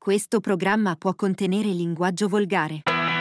Questo programma può contenere linguaggio volgare.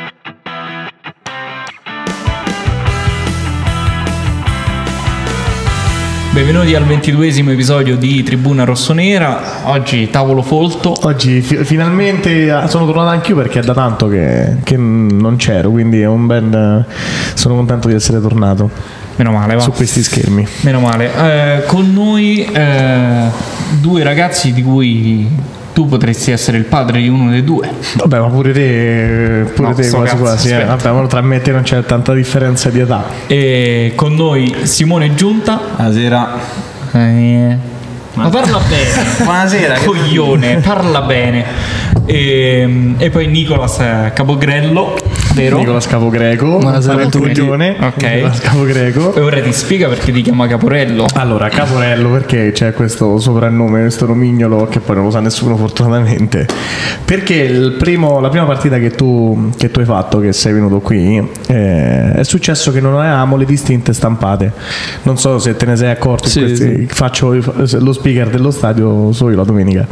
Benvenuti al 22esimo episodio di Tribuna Rossonera. Oggi tavolo folto. Oggi finalmente sono tornato anch'io perché è da tanto che non c'ero, quindi è sono contento di essere tornato. Meno male, va. Su questi schermi. Meno male. Con noi due ragazzi di cui tu potresti essere il padre di uno dei due. Vabbè, ma pure te quasi. Vabbè, ma tra me e te non c'è tanta differenza di età. E con noi Simone Giunta. Buonasera. Ma parla bene. Buonasera. Coglione, parla bene. E poi Nicolas Capogrello, vero? Nicolas Capogreco. Buonasera a tutti. Ok. Nicolas Capogreco. E ora ti spiega perché ti chiama Caporello. Allora, Caporello perché c'è questo soprannome, questo nomignolo che poi non lo sa nessuno fortunatamente. Perché la prima partita che tu hai fatto, che sei venuto qui, è successo che non avevamo le distinte stampate. Non so se te ne sei accorto. Sì. Faccio lo speaker dello stadio solo io la domenica.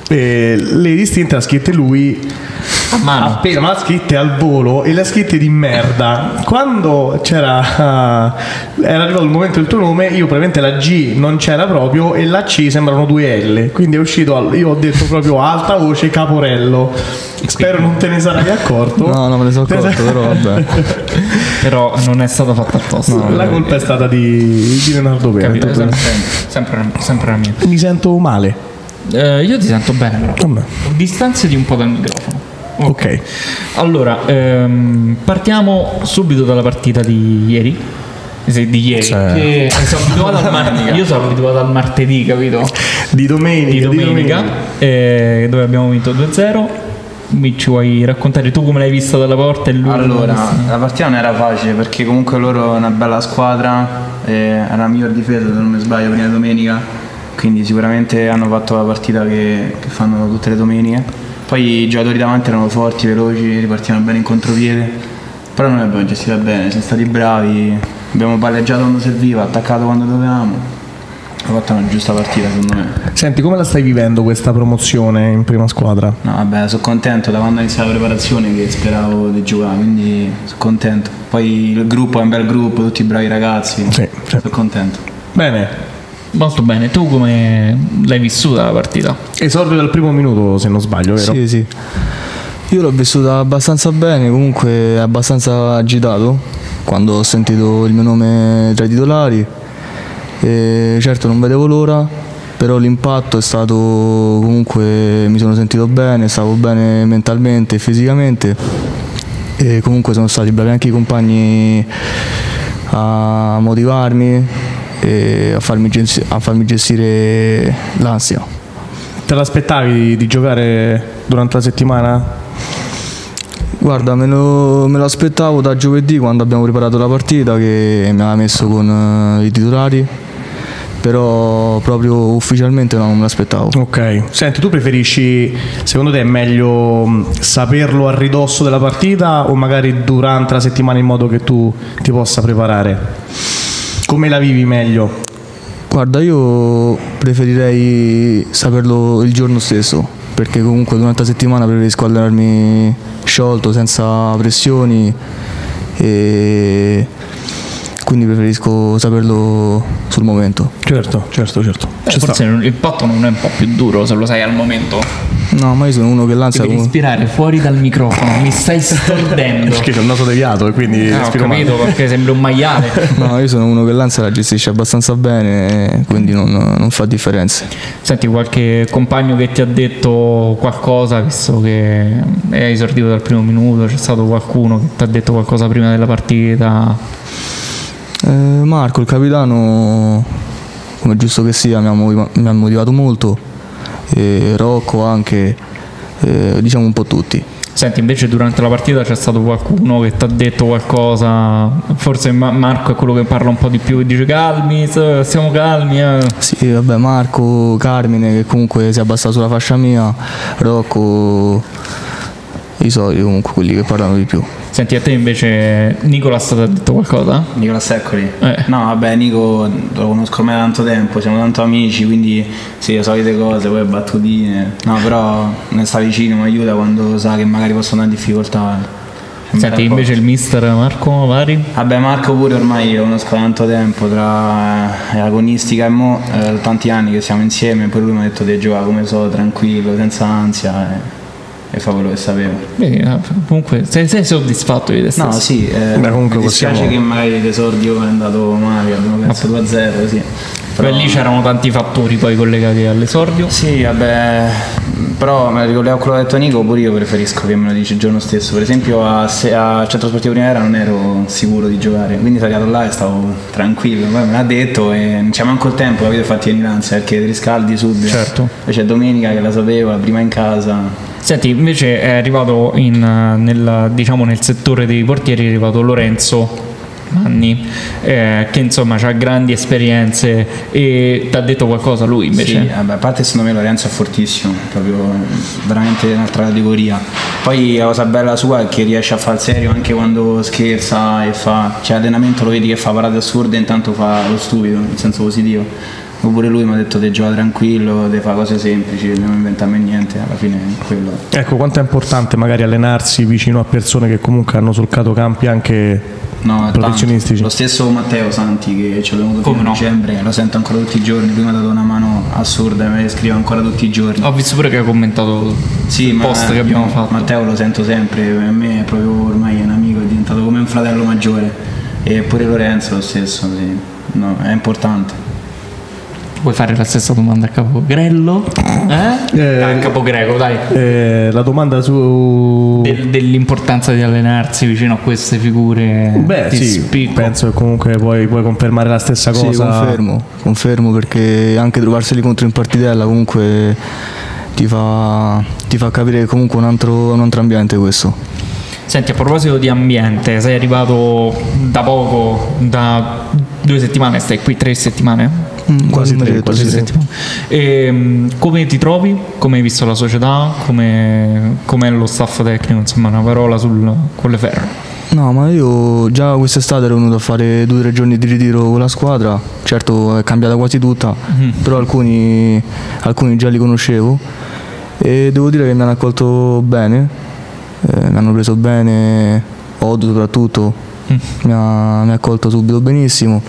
Le distinte le ha scritte lui a mano, appena, ma le ha scritte al volo e le ha scritte di merda. Quando era arrivato il momento del tuo nome, io probabilmente la G non c'era proprio e la C sembrano due L, quindi è uscito, io ho detto proprio a alta voce Caporello. Spero non te ne sarai accorto. No, non me ne sono accorto, però vabbè. Però non è stata fatta apposta. No, la colpa è stata di Leonardo Pera. Sempre la mia. Mi sento male. Io ti sento bene, però. Vabbè. Distanziati un po' dal microfono. Ok. Allora, partiamo subito dalla partita di ieri. Di ieri. Che io sono abituato al martedì, capito? Di domenica. Dove abbiamo vinto 2-0. Mi ci vuoi raccontare tu come l'hai vista dalla porta? Allora, la partita non era facile perché comunque loro è una bella squadra, era la miglior difesa se non mi sbaglio prima domenica, quindi sicuramente hanno fatto la partita che fanno tutte le domeniche. Poi i giocatori davanti erano forti, veloci, ripartivano bene in contropiede, però noi abbiamo gestito bene, siamo stati bravi, abbiamo palleggiato quando serviva, attaccato quando dovevamo. Abbiamo fatto una giusta partita secondo me. Senti, come la stai vivendo questa promozione in prima squadra? No, vabbè, sono contento da quando ho iniziato la preparazione che speravo di giocare, quindi sono contento. Poi il gruppo è un bel gruppo, tutti bravi ragazzi, sì. Sono contento. Bene. Molto bene, tu come l'hai vissuta la partita? Esordio dal primo minuto se non sbaglio, vero? Sì. Io l'ho vissuta abbastanza bene, comunque abbastanza agitato quando ho sentito il mio nome tra i titolari. E certo non vedevo l'ora, però l'impatto è stato, comunque mi sono sentito bene, stavo bene mentalmente e fisicamente e comunque sono stati bravi anche i compagni a motivarmi e a farmi gestire l'ansia. Te l'aspettavi di giocare durante la settimana? Guarda, me lo aspettavo da giovedì quando abbiamo preparato la partita, che mi aveva messo con i titolari, però proprio ufficialmente non me l'aspettavo. Ok. Senti, tu preferisci, secondo te è meglio saperlo a ridosso della partita o magari durante la settimana in modo che tu ti possa preparare? Come la vivi meglio? Guarda, io preferirei saperlo il giorno stesso, perché comunque durante la settimana preferisco allenarmi sciolto, senza pressioni, e quindi preferisco saperlo sul momento. Certo. Forse l'impatto non è un po' più duro se lo sai al momento. No, ma io sono uno che l'ansia... Devi respirare fuori dal microfono, mi stai stordendo. Perché c'ho il naso deviato e quindi ho capito, perché sembri un maiale. No, io sono uno che l'ansia la gestisce abbastanza bene, quindi non fa differenze. Senti, qualche compagno che ti ha detto qualcosa, visto che hai esordito dal primo minuto, c'è stato qualcuno che ti ha detto qualcosa prima della partita? Marco, il capitano, come giusto che sia, mi ha motivato molto, e Rocco anche, diciamo un po' tutti. Senti, invece durante la partita c'è stato qualcuno che ti ha detto qualcosa? Forse Marco è quello che parla un po' di più e dice calmi, stiamo calmi. Sì, vabbè, Marco, Carmine che comunque si è abbassato sulla fascia mia, Rocco i soliti comunque, quelli che parlano di più. Senti, a te invece Nicolas ti ha detto qualcosa? Nicola Seccoli? No, vabbè, Nico lo conosco ormai da tanto tempo, siamo tanto amici, quindi sì, le solite cose, poi battutine. No, però ne sta vicino, mi aiuta quando sa che magari posso andare in difficoltà. Senti, invece il mister Marco Vari? Vabbè, Marco pure ormai lo conosco da tanto tempo, tra agonistica e mo, tanti anni che siamo insieme, poi lui mi ha detto di giocare come so, tranquillo, senza ansia. E fa quello che sapeva. Beh, comunque sei soddisfatto di te stesso? No, sì, comunque mi dispiace che magari l'esordio è andato male, abbiamo perso 2-0, sì. Però lì c'erano tanti fattori poi collegati all'esordio. Sì, vabbè, però me ricollego a quello che ha detto Nico, pure io preferisco che me lo dici il giorno stesso. Per esempio a Centro Sportivo Primavera non ero sicuro di giocare, quindi sono arrivato là e stavo tranquillo, poi me l'ha detto e non c'è manco il tempo, capito, infatti in l'ansia perché ti riscaldi subito. Certo. Invece domenica che la sapevo, la prima in casa. Senti, invece è arrivato nel settore dei portieri, è arrivato Lorenzo Manni, che insomma ha grandi esperienze, e ti ha detto qualcosa lui invece? Sì, vabbè, a parte secondo me Lorenzo è fortissimo, proprio veramente un'altra categoria. Poi la cosa bella sua è che riesce a far serio anche quando scherza e cioè allenamento lo vedi che fa parate assurde e intanto fa lo stupido, in senso positivo. Oppure lui mi ha detto di giocare tranquillo, di fare cose semplici, non inventarmi niente, alla fine è quello. Ecco, quanto è importante magari allenarsi vicino a persone che comunque hanno solcato campi anche professionistici. Tanto. Lo stesso Matteo Santi che ci abbiamo avuto a dicembre, lo sento ancora tutti i giorni, prima ha dato una mano assurda, me ne scrive ancora tutti i giorni. Ho visto pure che ha commentato il post che abbiamo fatto. Matteo lo sento sempre, per me è proprio ormai un amico, è diventato come un fratello maggiore. E pure Lorenzo lo stesso, sì. No, è importante. Vuoi fare la stessa domanda a Capogrello? A Capogreco, dai. La domanda su dell'importanza di allenarsi vicino a queste figure. Beh, sì, penso che comunque puoi confermare la stessa cosa. Sì, confermo, perché anche trovarseli contro in partitella comunque ti fa capire che comunque un altro ambiente questo. Senti, a proposito di ambiente, sei arrivato da poco, da 2 settimane, stai qui 3 settimane? Quasi 3 settimane. E, come ti trovi? Come hai visto la società? Com'è lo staff tecnico? Insomma, una parola sul Colleferro. No, ma io già quest'estate ero venuto a fare 2 o 3 giorni di ritiro con la squadra. Certo è cambiata quasi tutta, però alcuni già li conoscevo e devo dire che mi hanno accolto bene. Mi hanno preso bene, Odo soprattutto mi ha accolto subito benissimo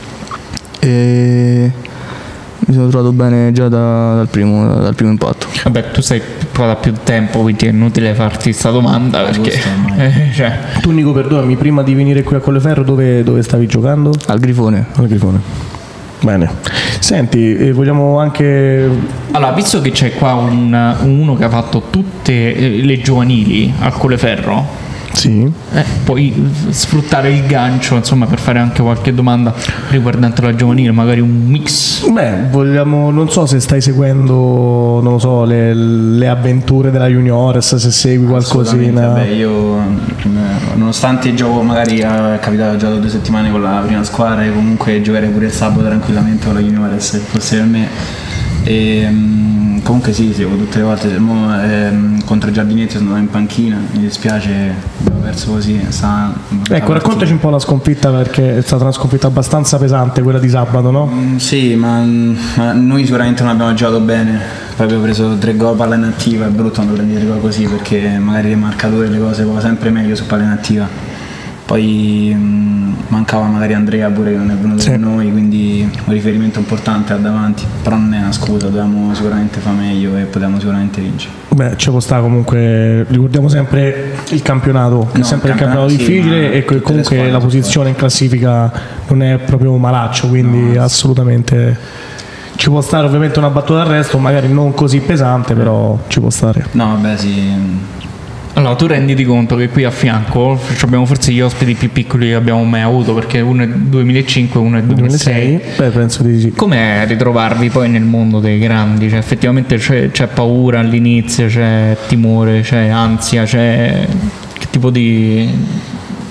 e mi sono trovato bene già dal primo impatto. Vabbè, tu sei qua da più tempo, quindi è inutile farti questa domanda perché Tu Nico, perdonami, prima di venire qui a Colleferro dove stavi giocando? Al Grifone. Bene, senti, vogliamo anche... Allora, visto che c'è qua uno che ha fatto tutte le giovanili al Colleferro, sì, puoi sfruttare il gancio, insomma, per fare anche qualche domanda riguardante la giovanile, magari un mix. Beh, non so se stai seguendo, non lo so, le avventure della Juniores, se segui qualcosina. Vabbè, io nonostante il gioco magari è capitato già da 2 settimane con la prima squadra, e comunque giocherei pure il sabato tranquillamente con la Juniores se fosse per me. E comunque sì, seguo tutte le volte. Contro i Giardinetti sono andato in panchina, mi dispiace, abbiamo perso così. Ecco, raccontaci un po' la sconfitta, perché è stata una sconfitta abbastanza pesante quella di sabato, no? Sì, ma noi sicuramente non abbiamo giocato bene, poi abbiamo preso 3 gol palla inattiva, è brutto quando prendi 3 gol così, perché magari le marcature, le cose va sempre meglio su palla inattiva. Poi mancava magari Andrea pure, che non è venuto con noi, quindi un riferimento importante a davanti, però non è una scusa, dobbiamo sicuramente fare meglio e potevamo sicuramente vincere. Beh, ci può stare, comunque ricordiamo sempre il campionato, è sempre il campionato difficile, e comunque la posizione in classifica non è proprio malaccio, quindi assolutamente ci può stare ovviamente una battuta d'arresto, magari non così pesante, però ci può stare. No, vabbè, sì. Allora, tu renditi conto che qui a fianco abbiamo forse gli ospiti più piccoli che abbiamo mai avuto, perché uno è 2005 e uno è 2006. Beh, penso di sì. Com'è ritrovarvi poi nel mondo dei grandi? Cioè, effettivamente c'è paura all'inizio, c'è timore, c'è ansia, c'è che tipo di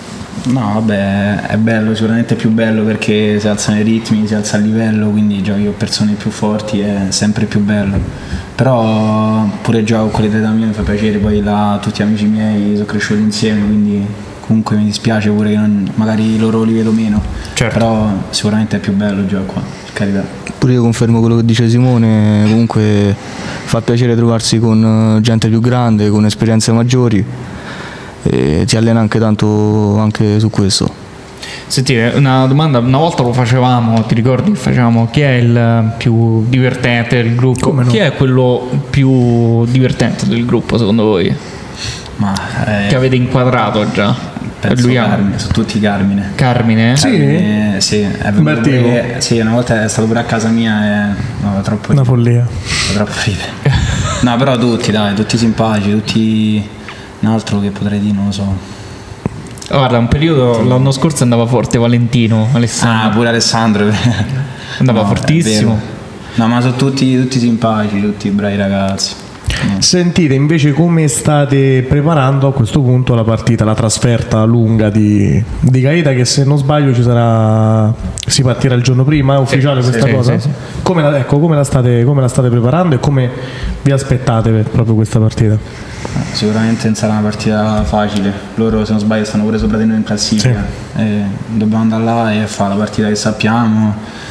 No, vabbè, è bello, sicuramente più bello perché si alzano i ritmi, si alza il livello, quindi giochi con persone più forti è sempre più bello. Però pure gioco con quelli dell'età mia, mi fa piacere, poi là tutti amici miei sono cresciuti insieme, quindi comunque mi dispiace pure che magari loro li vedo meno. Certo. Però sicuramente è più bello il gioco qua, per carità. Pure io confermo quello che dice Simone, comunque fa piacere trovarsi con gente più grande, con esperienze maggiori, e ti allena anche tanto anche su questo. Senti, una domanda, una volta lo facevamo, ti ricordi? Facevamo chi è il più divertente del gruppo? Come no? Chi è quello più divertente del gruppo secondo voi? Ma Che avete inquadrato già? penso Lui Carmine, sono tutti Carmine. Carmine? Sì. Carmine, sì, è venuto Bertivo. pure, sì, una volta è stato pure a casa mia e no, troppo Una follia. troppo ridere. No, però tutti, dai, tutti simpatici, tutti. Un altro che potrei dire, non lo so. Guarda, un periodo l'anno scorso andava forte Valentino, Alessandro. Ah, pure Alessandro. Andava No, è fortissimo. vero. No, ma sono tutti simpatici, tutti bravi ragazzi. Sentite invece come state preparando a questo punto la partita, la trasferta lunga di Gaeta, che se non sbaglio si partirà il giorno prima, è ufficiale questa sì, cosa? sì. Come la state preparando e come vi aspettate per proprio questa partita? Sicuramente non sarà una partita facile. Loro, se non sbaglio, stanno pure sopra di noi in classifica. E dobbiamo andare là e fare la partita che sappiamo.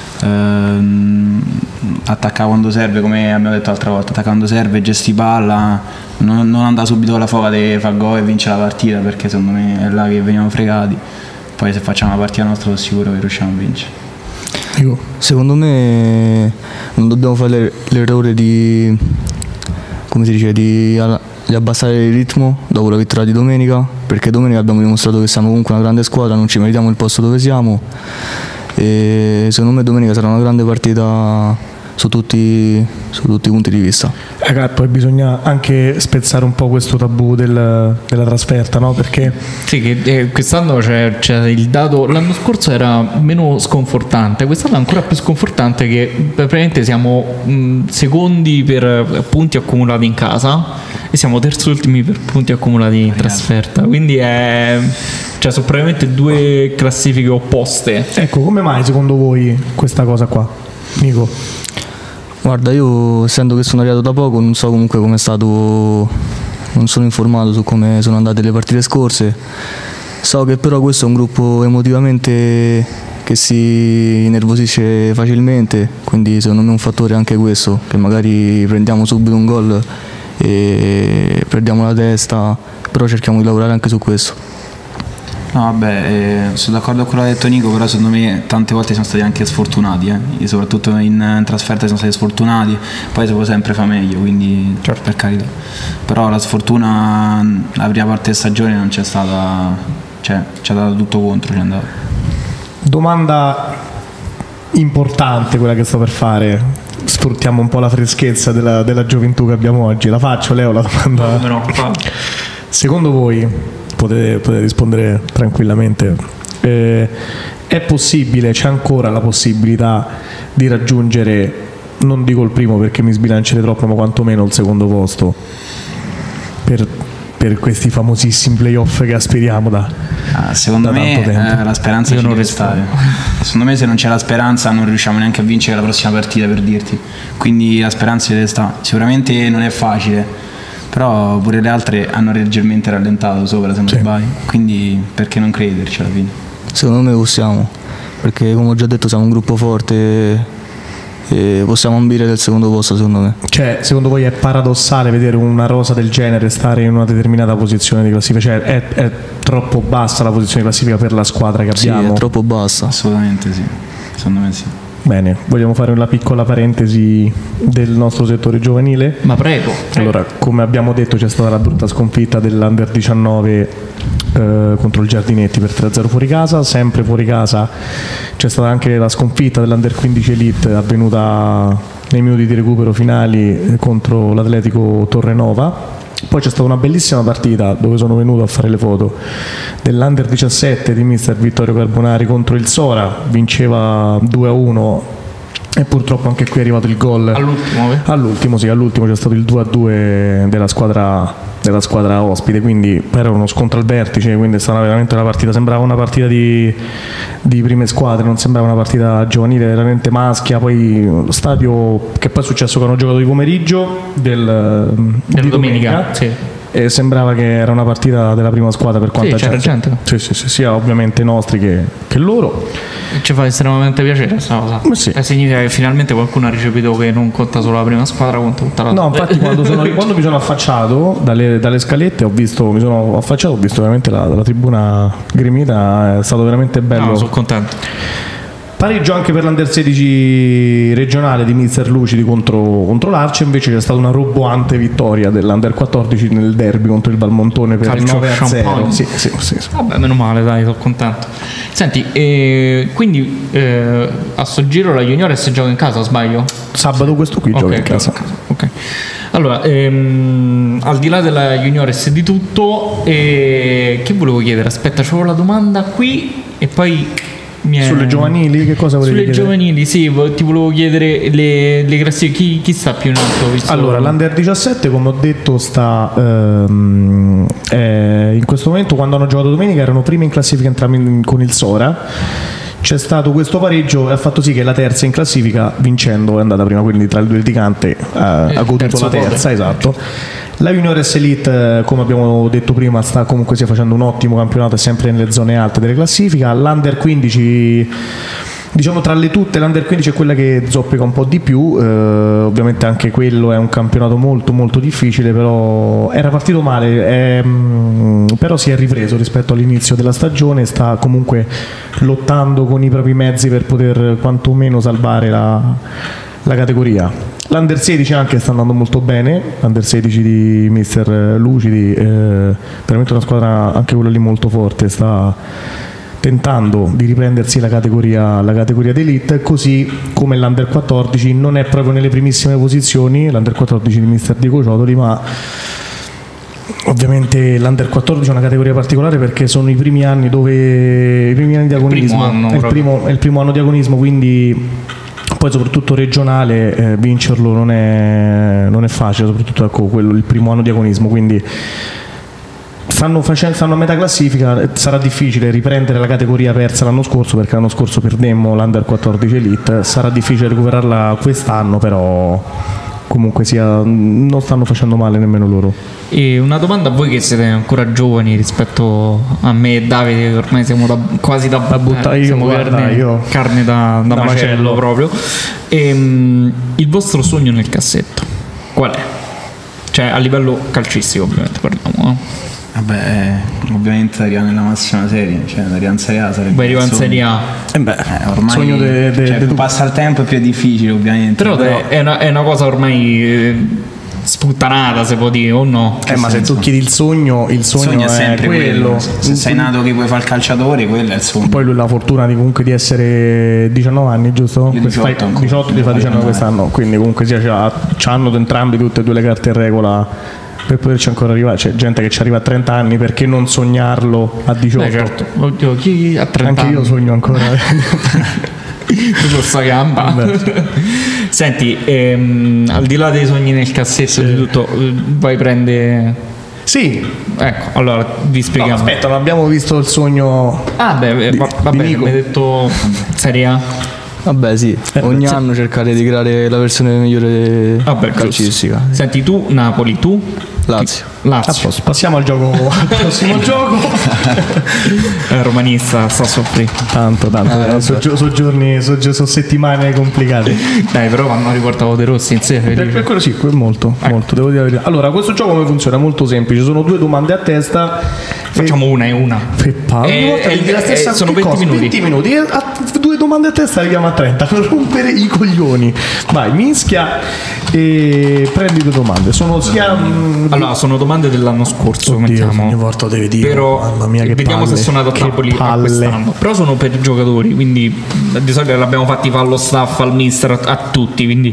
Attaccare quando serve, come abbiamo detto l'altra volta, attaccare quando serve, gesti palla, non andare subito con la foga di far gol e vincere la partita, perché secondo me è là che veniamo fregati. Poi se facciamo la partita nostra sono sicuro che riusciamo a vincere. Secondo me non dobbiamo fare l'errore di, come si dice, di abbassare il ritmo dopo la vittoria di domenica, perché domenica abbiamo dimostrato che siamo comunque una grande squadra, non ci meritiamo il posto dove siamo, e secondo me domenica sarà una grande partita su tutti i punti di vista. Poi bisogna anche spezzare un po' questo tabù della trasferta, no? Perché Sì, che quest'anno c'è il dato, l'anno scorso era meno sconfortante, quest'anno è ancora più sconfortante, che praticamente siamo secondi per punti accumulati in casa e siamo terzultimi per punti accumulati in trasferta, quindi sono praticamente due classifiche opposte. ecco, come mai secondo voi questa cosa qua, Nico? Guarda, io essendo che sono arrivato da poco non so comunque come è stato, non sono informato su come sono andate le partite scorse. So che però questo è un gruppo emotivamente che si innervosisce facilmente, quindi secondo me è un fattore anche questo, che magari prendiamo subito un gol e perdiamo la testa, però cerchiamo di lavorare anche su questo. No, vabbè, sono d'accordo con quello che ha detto Nico, però secondo me tante volte siamo stati anche sfortunati, e soprattutto in trasferta siamo stati sfortunati, poi si può sempre fare meglio, quindi per carità. Però la sfortuna la prima parte di stagione non c'è stata, cioè ci ha dato tutto contro, ci è andato. Domanda importante quella che sto per fare, sfruttiamo un po' la freschezza della gioventù che abbiamo oggi. La faccio, Leo, la domanda. Come no? Secondo voi, potete rispondere tranquillamente, è possibile, c'è ancora la possibilità di raggiungere, non dico il primo perché mi sbilancerei troppo, ma quantomeno il secondo posto per questi famosissimi playoff che aspiriamo secondo da me tanto tempo? la speranza Io ci non deve stare. Secondo me se non c'è la speranza non riusciamo neanche a vincere la prossima partita, per dirti. Quindi la speranza ci deve stare. Sicuramente non è facile, però pure le altre hanno leggermente rallentato sopra, se non sbaglio, quindi perché non crederci alla fine? Secondo me possiamo, perché come ho già detto siamo un gruppo forte e possiamo ambire del secondo posto, secondo me. Cioè, secondo voi è paradossale vedere una rosa del genere stare in una determinata posizione di classifica? Cioè, è troppo bassa la posizione di classifica per la squadra che Sì, abbiamo? è troppo bassa. Assolutamente sì, secondo me sì. Bene, vogliamo fare una piccola parentesi del nostro settore giovanile? Ma prego. Allora, come abbiamo detto, c'è stata la brutta sconfitta dell'Under 19 contro il Giardinetti per 3-0 fuori casa. Sempre fuori casa c'è stata anche la sconfitta dell'Under 15 Elite, avvenuta nei minuti di recupero finali contro l'Atletico Torrenova. Poi c'è stata una bellissima partita dove sono venuto a fare le foto dell'Under 17 di mister Vittorio Carbonari contro il Sora, vinceva 2-1 e purtroppo anche qui è arrivato il gol All'ultimo, all'ultimo c'è stato il 2-2 della squadra della squadra ospite, quindi era uno scontro al vertice, quindi è stata veramente una partita, sembrava una partita di prime squadre, non sembrava una partita giovanile, veramente maschia. Poi lo stadio, che poi è successo che hanno giocato di pomeriggio di domenica, sì. E sembrava che era una partita della prima squadra, per quanta c'era gente. Sì, sia ovviamente nostri che loro. Ci fa estremamente piacere questa cosa. Sì. Significa che finalmente qualcuno ha ricepito che non conta solo la prima squadra, conta tutta la. No, infatti quando mi sono affacciato dalle scalette mi sono affacciato, ho visto veramente la tribuna gremita, è stato veramente bello. No, sono contento. Pareggio anche per l'Under 16 regionale di Mister Lucidi contro l'Arce, invece c'è stata una roboante vittoria dell'Under 14 nel derby contro il Valmontone per 9-0. Sì. Vabbè, meno male, dai, sono contento. Senti, quindi a sto giro la Juniores gioca in casa, sbaglio? Sabato questo qui gioca in casa. Ok. Allora, al di là della Juniores di tutto, che volevo chiedere? Aspetta, c'avevo la domanda qui e poi... Sulle giovanili, che cosa volevi chiedere? Sulle giovanili, sì, ti volevo chiedere le classifiche, chi sta più in alto? Allora, l'Under 17, come ho detto, sta in questo momento, quando hanno giocato domenica, erano primi in classifica entrambi con il Sora. C'è stato questo pareggio e ha fatto sì che la terza in classifica, vincendo, è andata prima, quindi tra il duo litigante ha goduto la terza, esatto. La Juniores Elite, come abbiamo detto prima, sta comunque facendo un ottimo campionato, è sempre nelle zone alte delle classifiche. L'Under 15, diciamo tra le tutte, l'Under 15 è quella che zoppica un po' di più, ovviamente anche quello è un campionato molto molto difficile, però era partito male, però si è ripreso rispetto all'inizio della stagione, sta comunque lottando con i propri mezzi per poter quantomeno salvare la categoria. L'Under 16 anche sta andando molto bene, l'Under 16 di Mister Lucidi, veramente una squadra anche quella lì molto forte, sta tentando di riprendersi la categoria d'elite, così come l'Under 14 non è proprio nelle primissime posizioni, l'Under 14 di Mister Diego Ciotoli, ma ovviamente l'Under 14 è una categoria particolare perché sono i primi anni di agonismo, è il primo anno di agonismo, quindi poi soprattutto regionale vincerlo non è facile, soprattutto il primo anno di agonismo, quindi stanno a metà classifica, sarà difficile riprendere la categoria persa l'anno scorso, perché l'anno scorso perdemmo l'Under 14 Elite, sarà difficile recuperarla quest'anno, però comunque non stanno facendo male nemmeno loro. E una domanda a voi che siete ancora giovani rispetto a me e Davide, che ormai siamo quasi da buttare, siamo carne da macello proprio. Il vostro sogno nel cassetto qual è? Cioè a livello calcistico, ovviamente parliamo, Vabbè, ovviamente arrivare nella massima serie, cioè arrivare in Serie A sarebbe. Beh, arrivare in Serie A. Ormai sogno più passa il tempo e più è difficile, ovviamente. Però è una cosa ormai sputtanata, se può dire, o no? Ma se tu chiedi il sogno è sempre quello. Se sei nato che vuoi fare il calciatore, quello è il sogno. Poi lui ha la fortuna di essere 19 anni, giusto? 18 li fa 19 quest'anno, quindi comunque c'hanno entrambi tutte e due le carte in regola per poterci ancora arrivare. C'è gente che ci arriva a 30 anni, perché non sognarlo a 18? Beh, certo. Oddio, chi a 30 anche anni? Io sogno ancora. Tu con sta gamba. Senti, al di là dei sogni nel cassetto, di tutto, vai prende. Sì. Ecco, allora vi spieghiamo. No, aspetta, non abbiamo visto il sogno. Vabbè, mi hai detto Serie A. Vabbè, sì, ogni anno cercare di creare la versione migliore calcistica. Senti, tu Napoli, tu Lazio. Passiamo al prossimo gioco. Romanista sta a soffrire tanto sono settimane complicate. Dai, però hanno riportato De Rossi in sé, per quello sì, molto devo dire la verità. Allora, questo gioco come funziona? È molto semplice, sono due domande a testa, facciamo una e una. Sono 20 minuti. Due domande a testa, arriviamo a 30 per rompere i coglioni. Vai, mischia e prendi due domande. Sono allora, sono domande dell'anno scorso. Ogni volta devi dire. Però mamma mia, che vediamo palle, se sono andato a Napoli quest'anno. Però sono per i giocatori, quindi di solito l'abbiamo fatti fare allo staff, al mister, a tutti, quindi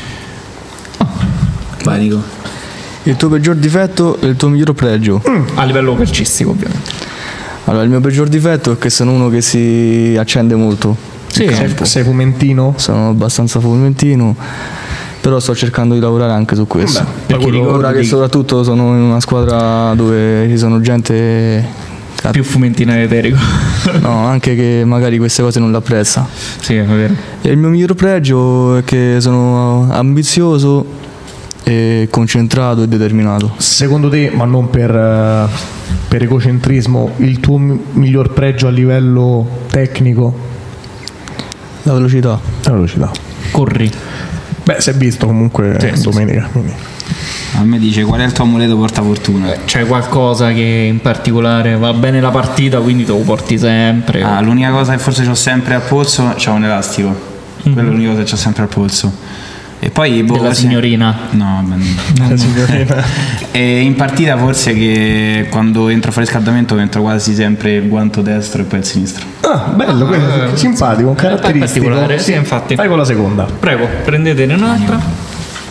vai, dico. Il tuo peggior difetto e il tuo miglior pregio? A livello calcistico, ovviamente. Allora, il mio peggior difetto è che sono uno che si accende molto. Sì, sei fumentino? Sono abbastanza fumentino. però sto cercando di lavorare anche su questo. perché Ora che soprattutto sono in una squadra dove ci sono gente più fumentina eterico. no, anche che magari queste cose non le apprezza. Sì, è vero. E il mio miglior pregio è che sono ambizioso e concentrato e determinato. Secondo te, ma non per egocentrismo, il tuo miglior pregio a livello tecnico? La velocità. La velocità. Corri. Beh, si è visto comunque domenica. Quindi. A me dice qual è il tuo amuleto portafortuna? C'è qualcosa che in particolare va bene la partita, quindi te lo porti sempre? L'unica cosa che forse c'ho sempre al polso, c'ho un elastico. Quella è l'unica cosa che c'ho sempre al polso. E poi della signorina? No, La signorina. E in partita forse che quando entro a fare riscaldamento entro quasi sempre il guanto destro e poi il sinistro. Ah, bello, simpatico, caratteristico. Particolare, sì, infatti. Vai con la seconda. Prego, prendetene un'altra.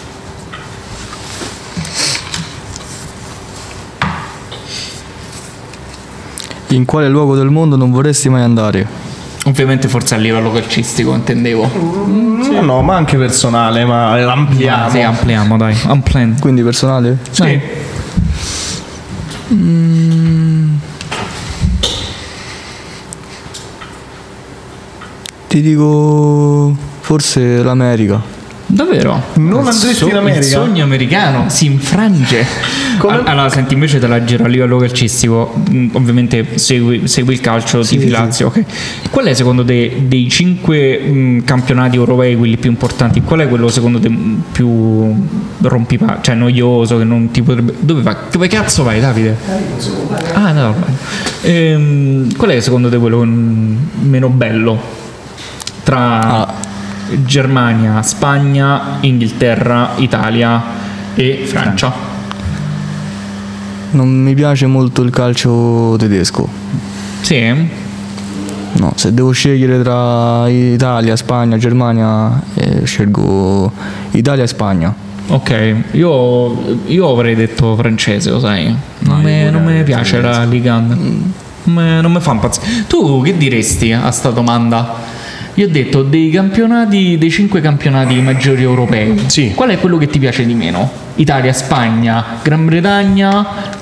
In quale luogo del mondo non vorresti mai andare? Ovviamente forse a livello calcistico intendevo. No, ma anche personale, ma ampliamo. Sì, ampliamo, dai. Unplanned. Quindi personale? Sì. Ti dico forse l'America. Davvero? Non andresti in America? Il sogno americano si infrange. Allora, senti, invece te la giro a livello calcistico. Ovviamente segui il calcio, tifi Lazio, ok. Qual è secondo te dei 5 campionati europei, quelli più importanti, qual è quello secondo te più rompipalle, cioè noioso, che non ti potrebbe... Dove cazzo vai, Davide? Ah, no. Qual è secondo te quello meno bello tra Germania, Spagna, Inghilterra, Italia e Francia? Non mi piace molto il calcio tedesco. Sì? No, se devo scegliere tra Italia, Spagna, Germania, scelgo Italia e Spagna. Ok, io avrei detto francese, lo sai. Non mi piace la Ligue 1. Non mi fa impazzire. Tu che diresti a sta domanda? Io ho detto dei 5 campionati maggiori europei. Sì. Qual è quello che ti piace di meno? Italia, Spagna, Gran Bretagna,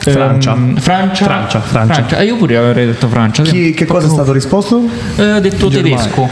Francia. Io pure avrei detto Francia. Che cosa è stato risposto? Ho detto tedesco.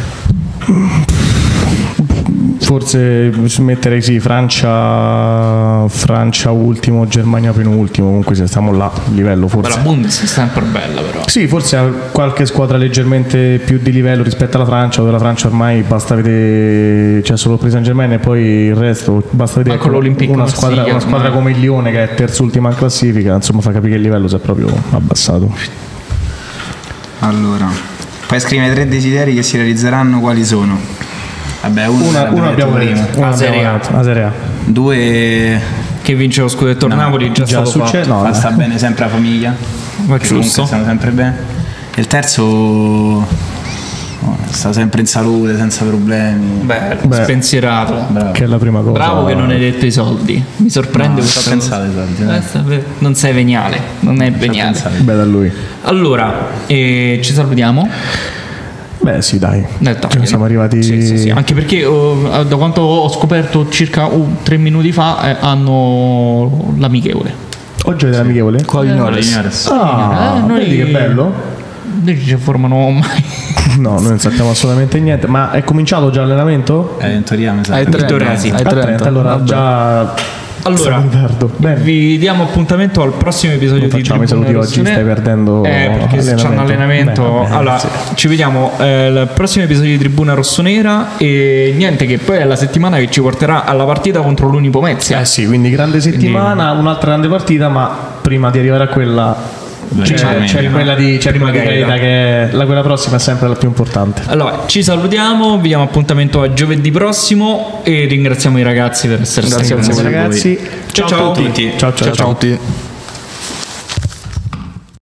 Forse metterei Francia ultimo, Germania penultimo. Comunque se stiamo là, livello forse. La Bundes è sempre bella, però. Sì, forse ha qualche squadra leggermente più di livello rispetto alla Francia, dove la Francia ormai basta vedere, c'è solo Paris Saint-Germain e poi il resto, basta vedere una squadra come il Lione che è terzultima in classifica, insomma fa capire che il livello si è proprio abbassato. Allora, puoi scrivere 3 desideri che si realizzeranno, quali sono? Vabbè, uno abbiamo detto, la Serie A. 2 che vince lo scudetto Napoli, già stato fatto. No, sta bene sempre la famiglia, che comunque stanno sempre bene. E il terzo sta sempre in salute, senza problemi. Bello, spensierato. Bravo. Che è la prima cosa. Bravo che non hai detto i soldi. Mi sorprende questa cosa. Non sei veniale, non è veniale. Beh, da lui. Allora, ci salutiamo. Beh sì, dai, siamo arrivati. Sì. Anche perché da quanto ho scoperto circa 3 minuti fa hanno l'amichevole. Oggi avete l'amichevole? Qua vedi che bello. Noi ci formano mai. No, noi non sappiamo assolutamente niente. Ma è cominciato già l'allenamento? In teoria mi sa. Ai 30. Allora già. Allora, vi diamo appuntamento al prossimo episodio di Facciamo i saluti oggi, stai perdendo perché c'è un allenamento. Allora, ci vediamo al prossimo episodio di Tribuna Rossonera e niente, che poi è la settimana che ci porterà alla partita contro l'Unipomezia. Sì, quindi grande settimana, un'altra grande partita, ma prima di arrivare a quella c'è quella di Gaeta, che quella prossima è sempre la più importante. Allora, ci salutiamo, vi diamo appuntamento a giovedì prossimo e ringraziamo i ragazzi per essere stati con noi. Ragazzi, Ciao a tutti. Ciao a tutti.